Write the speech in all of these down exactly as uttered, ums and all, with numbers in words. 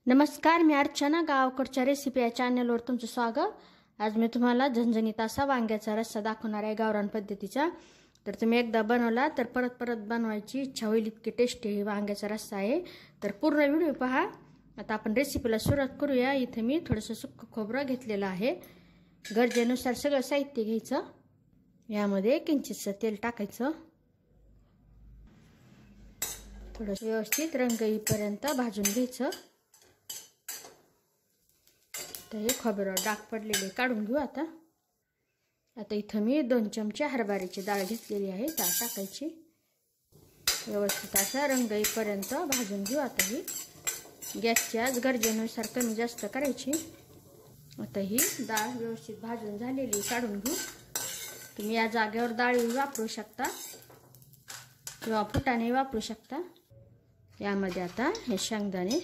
नमस्कार, मी अर्चना. गावाकडच्या रेसिपी या चॅनलवर तुमचं स्वागत. आज मी तुम्हाला झणझणीत असा वांग्याचा रस्सा दाखवणार आहे गावरान पद्धतीचा. तर तुम्ही एकदा बनवला तर परत परत बनवायची इच्छा होईल, इतकी टेस्टी वांग्याचा रस्सा आहे. तर पूर्ण व्हिडिओ पहा. आता आपण रेसिपीला सुरुवात करूया. इथे मी थोडंसं सुक्कं खोबरं घेतलेलं आहे. गरजेनुसार सगळं साहित्य घ्यायचं. यामध्ये किंचितसं तेल टाकायचं. थोडंसं व्यवस्थित रंग येईपर्यंत भाजून घ्यायचं. तर हे खोबऱ्यावर डाग पडलेले काढून घेऊ. आता आता इथं मी दोन चमचे हरभऱ्याची डाळ घेतलेली आहे. डाळ टाकायची. व्यवस्थित असा रंग येईपर्यंत भाजून घेऊ. आता ही गॅसची आज गरजेनुसार कमी जास्त करायची. आता ही डाळ व्यवस्थित भाजून झालेली काढून घेऊ. तुम्ही या जागेवर डाळी वापरू शकता किंवा फुटाणे वापरू शकता. यामध्ये आता हे शेंगदाणे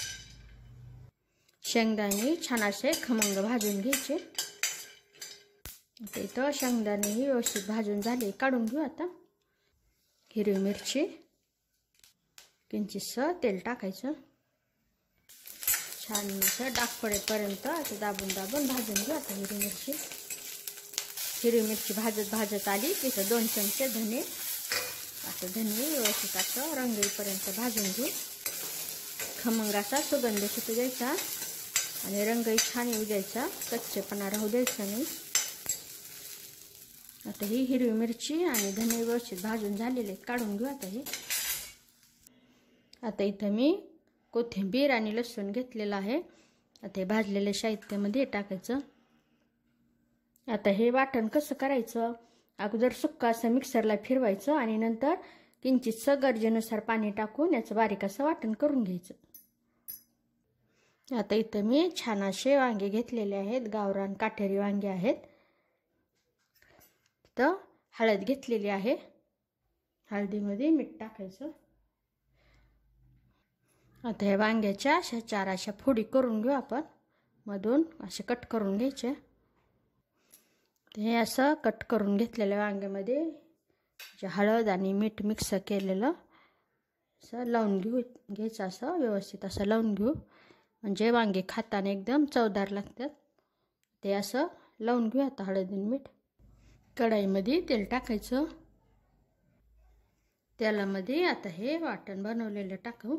शेंगदाणे छान असे खमंग भाजून घ्यायचे. आता इथं शेंगदाणेही व्यवस्थित भाजून झाले काढून घेऊ. आता हिरवी मिरची, किंचितसं तेल टाकायचं. छान असं डाग पडेपर्यंत आता दाबून दाबून भाजून घेऊ. आता हिरवी मिरची हिरवी मिरची भाजत भाजत आली तिथं दोन चमचे धने. आता धने व्यवस्थित असं रंग येईपर्यंत भाजून घेऊ. खमंग असा सुगंध सुटू द्यायचा आणि रंगही छान येऊ द्यायचा, कच्चेपणा राहू द्यायचा नाही. आता ही हिरवी मिरची आणि धने व्यवस्थित भाजून झालेले काढून घेऊ. आता हे आता इथं मी कोथिंबीर आणि लसूण घेतलेला आहे. आता हे भाजलेल्या साहित्यामध्ये टाकायचं. आता हे वाटण कसं करायचं, अगोदर सुक्का असं मिक्सरला फिरवायचं आणि नंतर किंचितसं गरजेनुसार पाणी टाकून याचं बारीक असं वाटण करून घ्यायचं. आता इथं मी छान असे वांगे घेतलेले आहेत. गावरान काटेरी वांगे आहेत. तर हळद घेतलेली आहे. हळदीमध्ये मीठ टाकायचं. आता हे वांग्याच्या अशा चार अशा फोडी करून घेऊ आपण. मधून असे कट करून घ्यायचे. हे असं कट करून घेतलेल्या वांग्यामध्ये जे हळद आणि मीठ मिक्स केलेलं असं लावून घेऊ घ्यायचं. असं व्यवस्थित असं लावून घेऊ म्हणजे वांगे खाताना एकदम चवदार लागतात. ते असं लावून घेऊ. आता हळद आणि मीठ. कढईमध्ये तेल टाकायचं. तेलामध्ये आता हे वाटण बनवलेलं टाकू.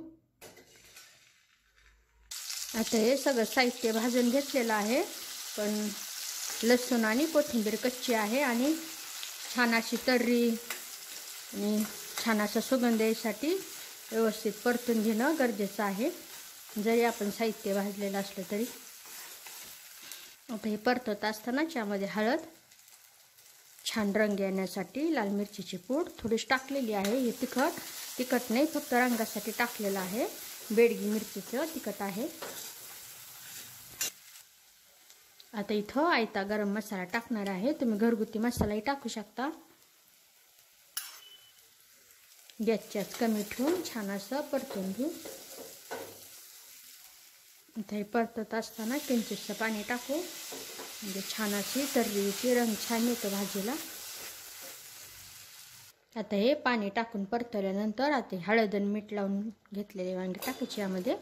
आता हे सगळं साहित्य भाजून घेतलेलं आहे, पण लसूण आणि कोथिंबीर कच्ची आहे आणि छान अशी तर्री आणि छान असा सुगंध यासाठी व्यवस्थित परतून घेणं गरजेचं आहे, जरी आपण साहित्य भाजलेलं असलं तरी. आता हे परतत असताना यामध्ये हळद, छान रंग येण्यासाठी लाल मिरचीची पूड थोडीशी टाकलेली आहे. हे तिखट तिखट नाही, फक्त रंगासाठी टाकलेलं आहे. बेडगी मिरचीचं तिखट आहे. आता इथं आयता गरम मसाला टाकणार आहे. तुम्ही घरगुती मसालाही टाकू शकता. गॅसच्याच कमी ठेवून छान असं परतून घेऊ. आता हे परतत असताना किंचितसं पाणी टाकू म्हणजे छान अशी तर्रीची रंग छान येतो भाजीला. आता हे पाणी टाकून परतवल्यानंतर आता हळद आणि मीठ लावून घेतलेले वांगे टाकायचे. यामध्ये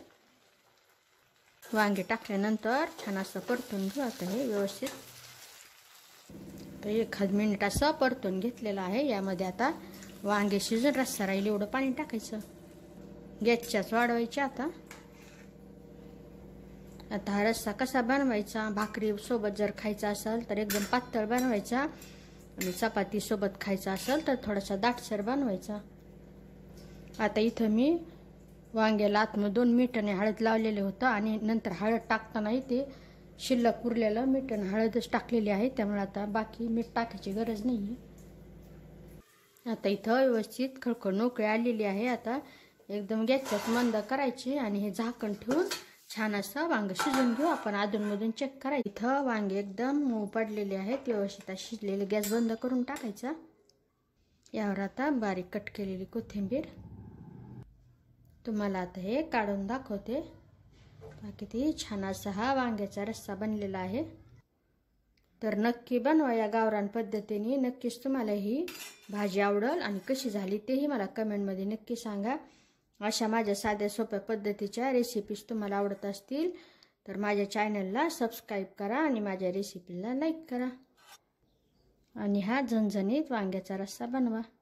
वांगे टाकल्यानंतर छान असं परतून घेऊ. आता हे व्यवस्थित तर एखाद मिनिट असं परतून घेतलेलं आहे. यामध्ये आता वांगे शिजून रस्सा राहील एवढं पाणी टाकायचं. गॅसच्याच वाढवायचे. आता आता हा रस्सा कसा बनवायचा, भाकरी सोबत जर खायचा असेल तर एकदम पातळ बनवायचा आणि चपाती सोबत खायचा असेल तर थोडासा दाटसर बनवायचा. आता इथं मी वांग्याला आतमधून मीठ आणि हळद लावलेले होतं आणि नंतर हळद टाकतानाही ते शिल्लक उरलेलं मीठ आणि हळदच टाकलेली आहे, त्यामुळे आता बाकी मीठ टाकायची गरज नाही आहे. आता इथं व्यवस्थित खळखळ उकळी आलेली आहे. आता एकदम गॅसच्याच मंद करायची आणि हे झाकण ठेवून छान असं वांग शिजून घेऊ. आपण अधूनमधून चेक करायचं. इथं वांगे एकदम मऊ पडलेले आहेत, व्यवस्थित शिजलेले. गॅस बंद करून टाकायचा. यावर आता बारीक कट केलेली कोथिंबीर. तुम्हाला आता हे काढून दाखवते. किती छान असा हा वांग्याचा रस्सा बनलेला आहे. तर नक्की बनवा या गावरान पद्धतीने. नक्कीच तुम्हाला ही भाजी आवडेल आणि कशी झाली तेही मला कमेंटमध्ये नक्की सांगा. अशा माझ्या साध्या सोप्या पद्धतीच्या रेसिपीज तुम्हाला आवडत असतील तर माझ्या चॅनलला सबस्क्राईब करा आणि माझ्या रेसिपीला लाईक करा आणि हा झणझणीत वांग्याचा रस्सा बनवा.